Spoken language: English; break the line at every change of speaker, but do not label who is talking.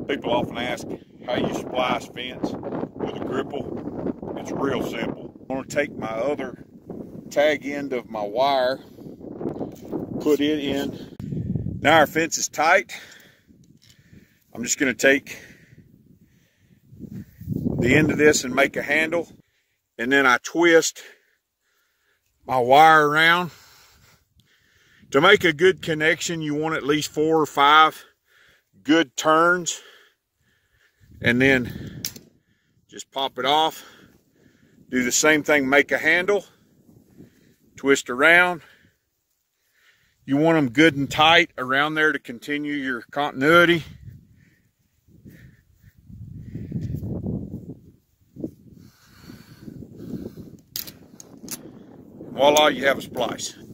People often ask how you splice fence with a gripple. It's real simple. I'm going to take my other tag end of my wire, put it in. Now our fence is tight. I'm just going to take the end of this and make a handle, and then I twist my wire around. To make a good connection, you want at least 4 or 5 good turns, and then just pop it off. Do the same thing, make a handle, twist around. You want them good and tight around there to continue your continuity. Voila, you have a splice.